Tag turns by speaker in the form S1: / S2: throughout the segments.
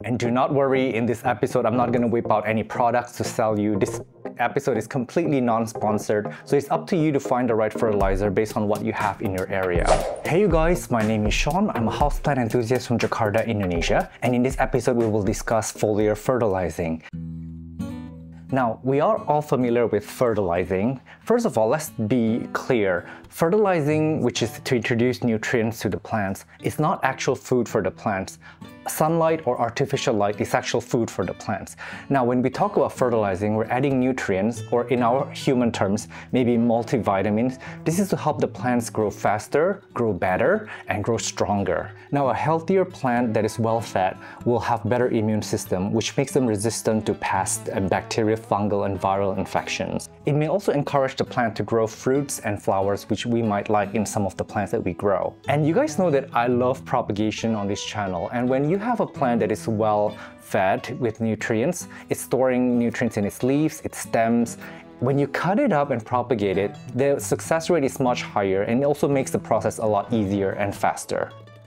S1: And do not worry, in this episode, I'm not going to whip out any products to sell you. This episode is completely non-sponsored, so it's up to you to find the right fertilizer based on what you have in your area. Hey you guys, my name is Sean. I'm a houseplant enthusiast from Jakarta, Indonesia, and in this episode we will discuss foliar fertilizing. Now, we are all familiar with fertilizing. First of all, let's be clear. Fertilizing, which is to introduce nutrients to the plants, is not actual food for the plants. Sunlight or artificial light is actual food for the plants. Now, when we talk about fertilizing, we're adding nutrients, or in our human terms, maybe multivitamins. This is to help the plants grow faster, grow better, and grow stronger. Now, a healthier plant that is well-fed will have better immune system, which makes them resistant to pests and bacteria, fungal, and viral infections. It may also encourage the plant to grow fruits and flowers, which we might like in some of the plants that we grow. And you guys know that I love propagation on this channel, and when you have a plant that is well fed with nutrients, it's storing nutrients in its leaves, its stems. When you cut it up and propagate it, the success rate is much higher, and it also makes the process a lot easier and faster.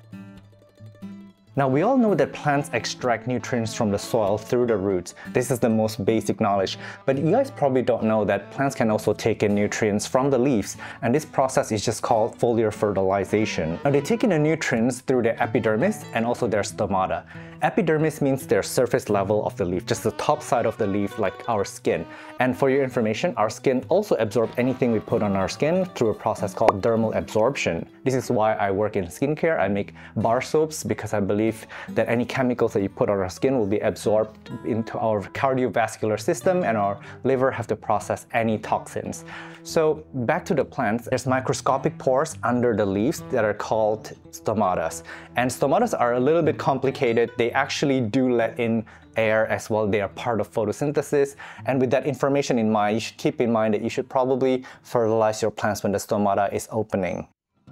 S1: Now, we all know that plants extract nutrients from the soil through the roots. This is the most basic knowledge, but you guys probably don't know that plants can also take in nutrients from the leaves, and this process is just called foliar fertilization. Now, they take in the nutrients through their epidermis and also their stomata. Epidermis means their surface level of the leaf, just the top side of the leaf, like our skin. And for your information, our skin also absorbs anything we put on our skin through a process called dermal absorption. This is why I work in skincare. I make bar soaps because I believe that any chemicals that you put on our skin will be absorbed into our cardiovascular system, and our liver have to process any toxins. So back to the plants, there's microscopic pores under the leaves that are called stomatas. And stomatas are a little bit complicated. They actually do let in air as well. They are part of photosynthesis. And with that information in mind, you should keep in mind that you should probably fertilize your plants when the stomata is opening.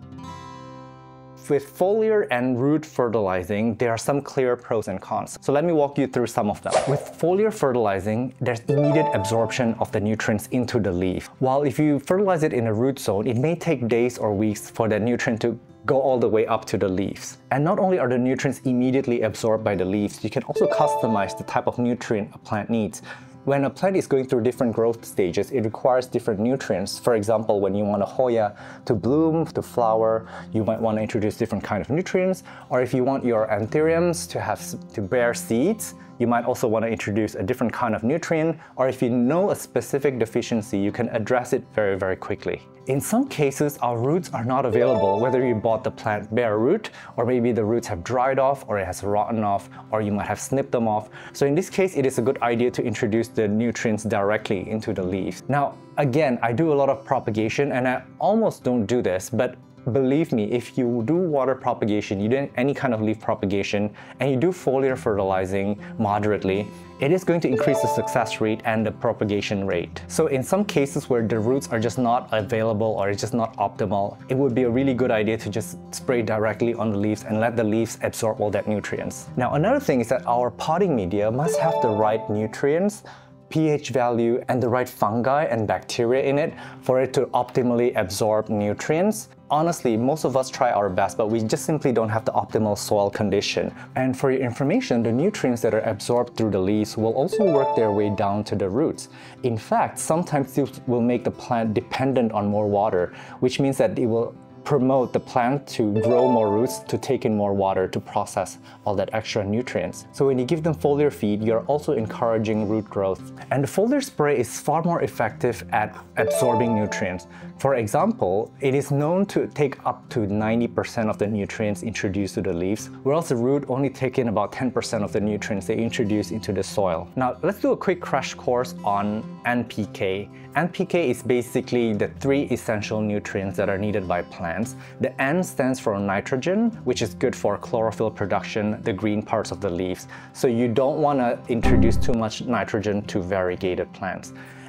S1: With foliar and root fertilizing, there are some clear pros and cons. So let me walk you through some of them. With foliar fertilizing, there's immediate absorption of the nutrients into the leaf. While if you fertilize it in a root zone, it may take days or weeks for the nutrient to go all the way up to the leaves. And not only are the nutrients immediately absorbed by the leaves, you can also customize the type of nutrient a plant needs. When a plant is going through different growth stages, it requires different nutrients. For example, when you want a Hoya to bloom, to flower, you might want to introduce different kind of nutrients. Or if you want your anthuriums to bear seeds, you might also want to introduce a different kind of nutrient. Or if you know a specific deficiency, you can address it very, very quickly. In some cases, our roots are not available, whether you bought the plant bare root, or maybe the roots have dried off, or it has rotten off, or you might have snipped them off. So in this case, it is a good idea to introduce the nutrients directly into the leaves. Now, again, I do a lot of propagation, and I almost don't do this, but believe me, if you do water propagation, you do any kind of leaf propagation, and you do foliar fertilizing moderately, it is going to increase the success rate and the propagation rate. So in some cases where the roots are just not available or it's just not optimal, it would be a really good idea to just spray directly on the leaves and let the leaves absorb all that nutrients. Now, another thing is that our potting media must have the right nutrients, pH value, and the right fungi and bacteria in it for it to optimally absorb nutrients. Honestly, most of us try our best, but we just simply don't have the optimal soil condition. And for your information, the nutrients that are absorbed through the leaves will also work their way down to the roots. In fact, sometimes this will make the plant dependent on more water, which means that it will promote the plant to grow more roots, to take in more water, to process all that extra nutrients. So when you give them foliar feed, you're also encouraging root growth. And the foliar spray is far more effective at absorbing nutrients. For example, it is known to take up to 90% of the nutrients introduced to the leaves, whereas the root only take in about 10% of the nutrients they introduce into the soil. Now, let's do a quick crash course on NPK. NPK is basically the 3 essential nutrients that are needed by plants. The N stands for nitrogen, which is good for chlorophyll production, the green parts of the leaves. So you don't want to introduce too much nitrogen to variegated plants.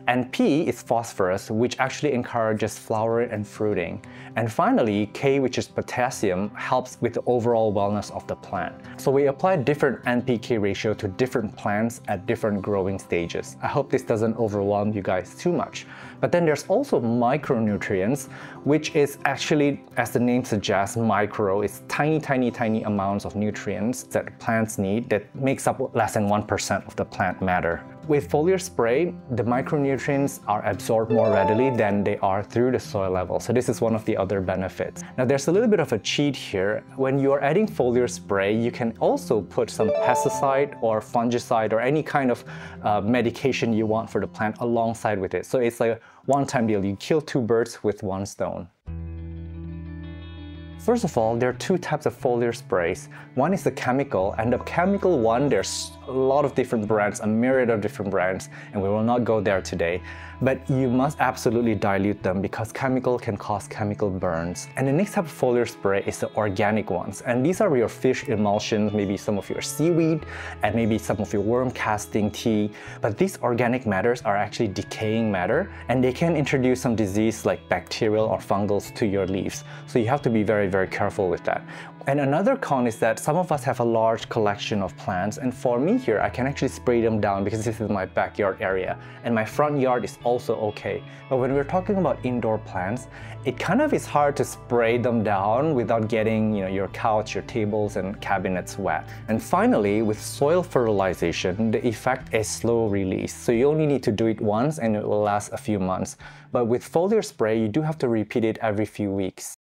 S1: And P is phosphorus, which actually encourages flowering and fruiting. And finally, K, which is potassium, helps with the overall wellness of the plant. So we apply different NPK ratio to different plants at different growing stages. I hope this doesn't overwhelm you guys too much. But then there's also micronutrients, which is actually, as the name suggests, micro. It's tiny amounts of nutrients that plants need that makes up less than 1% of the plant matter. With foliar spray, the micronutrients are absorbed more readily than they are through the soil level. So this is one of the other benefits. Now there's a little bit of a cheat here. When you're adding foliar spray, you can also put some pesticide or fungicide or any kind of medication you want for the plant alongside with it. So it's like a one-time deal. You kill two birds with one stone. First of all, there are two types of foliar sprays. One is the chemical, and the chemical one, there's a lot of different brands, a myriad of different brands, and we will not go there today. But you must absolutely dilute them because chemical can cause chemical burns. And the next type of foliar spray is the organic ones. And these are your fish emulsions, maybe some of your seaweed, and maybe some of your worm casting tea. But these organic matters are actually decaying matter, and they can introduce some disease like bacterial or fungals to your leaves. So you have to be very careful with that. And another con is that some of us have a large collection of plants, and for me here, I can actually spray them down because this is my backyard area, and my front yard is also okay. But when we're talking about indoor plants, it kind of is hard to spray them down without getting, your couch, your tables, and cabinets wet. And finally, with soil fertilization, the effect is slow release. So you only need to do it once and it will last a few months. But with foliar spray, you do have to repeat it every few weeks.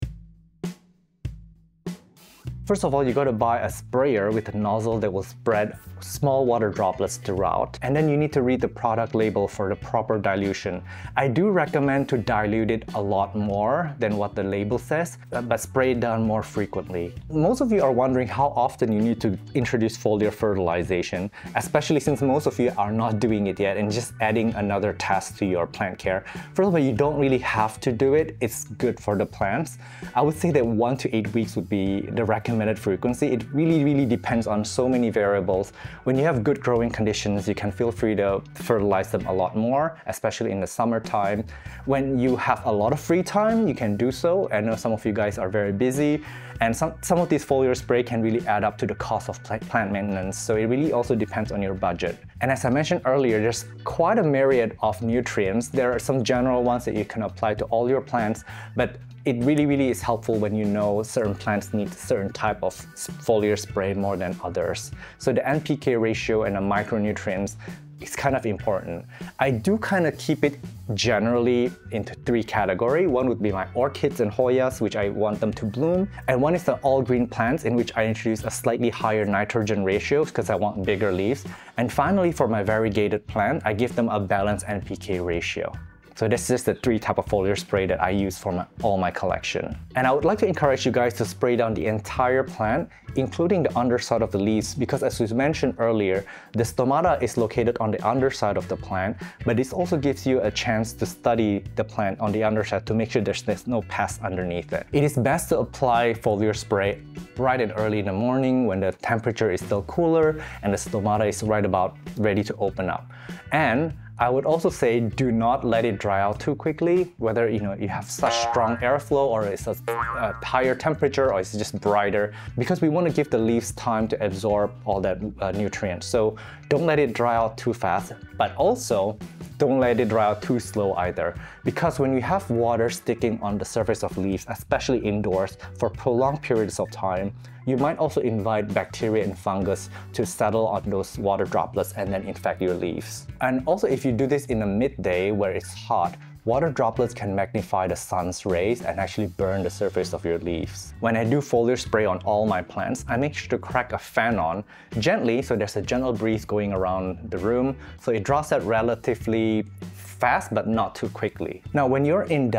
S1: First of all, you got to buy a sprayer with a nozzle that will spread small water droplets throughout. And then you need to read the product label for the proper dilution. I do recommend to dilute it a lot more than what the label says, but spray it down more frequently. Most of you are wondering how often you need to introduce foliar fertilization, especially since most of you are not doing it yet and just adding another task to your plant care. First of all, you don't really have to do it. It's good for the plants. I would say that 1 to 8 weeks would be the recommended frequency. It really depends on so many variables. When you have good growing conditions, you can feel free to fertilize them a lot more, especially in the summertime. When you have a lot of free time, you can do so. I know some of you guys are very busy, and some of these foliar spray can really add up to the cost of plant maintenance, so it really also depends on your budget. And as I mentioned earlier, there's quite a myriad of nutrients. There are some general ones that you can apply to all your plants, but it really is helpful when you know certain plants need certain type of foliar spray more than others. So the NPK ratio and the micronutrients is kind of important. I do kind of keep it generally into 3 categories. One would be my orchids and Hoyas, which I want them to bloom. And one is the all green plants, in which I introduce a slightly higher nitrogen ratio because I want bigger leaves. And finally, for my variegated plant, I give them a balanced NPK ratio. So this is the 3 type of foliar spray that I use for all my collection. And I would like to encourage you guys to spray down the entire plant, including the underside of the leaves, because as we mentioned earlier, the stomata is located on the underside of the plant, but this also gives you a chance to study the plant on the underside to make sure there's no pests underneath it. It is best to apply foliar spray bright and early in the morning when the temperature is still cooler and the stomata is right about ready to open up. And I would also say do not let it dry out too quickly, whether you have such strong airflow or it's a higher temperature or it's just brighter, because we want to give the leaves time to absorb all that nutrients. So don't let it dry out too fast, but also don't let it dry out too slow either, because when you have water sticking on the surface of leaves, especially indoors, for prolonged periods of time, you might also invite bacteria and fungus to settle on those water droplets and then infect your leaves. And also, if you do this in the midday where it's hot, water droplets can magnify the sun's rays and actually burn the surface of your leaves. When I do foliar spray on all my plants, I make sure to crack a fan on gently so there's a gentle breeze going around the room, so it draws out relatively fast but not too quickly. Now when you're in doubt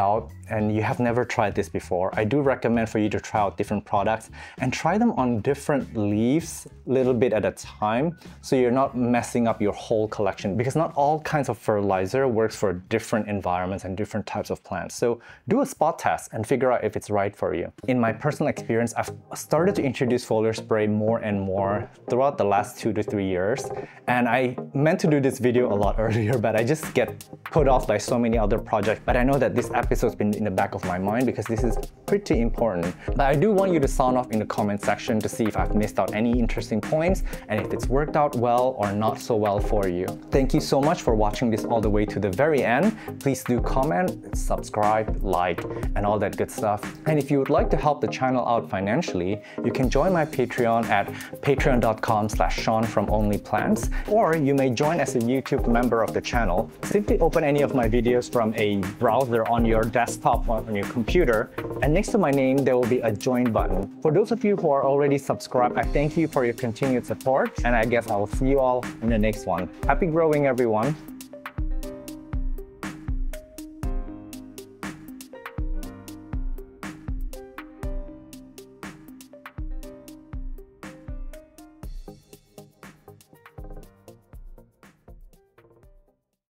S1: and you have never tried this before, I do recommend for you to try out different products and try them on different leaves a little bit at a time, so you're not messing up your whole collection, because not all kinds of fertilizer works for different environments and different types of plants. So do a spot test and figure out if it's right for you. In my personal experience, I've started to introduce foliar spray more and more throughout the last 2 to 3 years, and I meant to do this video a lot earlier, but I just get put off by so many other projects. But I know that this episode's been in the back of my mind because this is pretty important. But I do want you to sound off in the comment section to see if I've missed out any interesting points and if it's worked out well or not so well for you. Thank you so much for watching this all the way to the very end. Please do comment, subscribe, like, and all that good stuff. And if you would like to help the channel out financially, you can join my Patreon at patreon.com/Sean from OnlyPlants, or you may join as a YouTube member of the channel. Simply open any of my videos from a browser on your desktop or on your computer, and next to my name there will be a join button. For those of you who are already subscribed, I thank you for your continued support, and I guess I will see you all in the next one. Happy growing, everyone!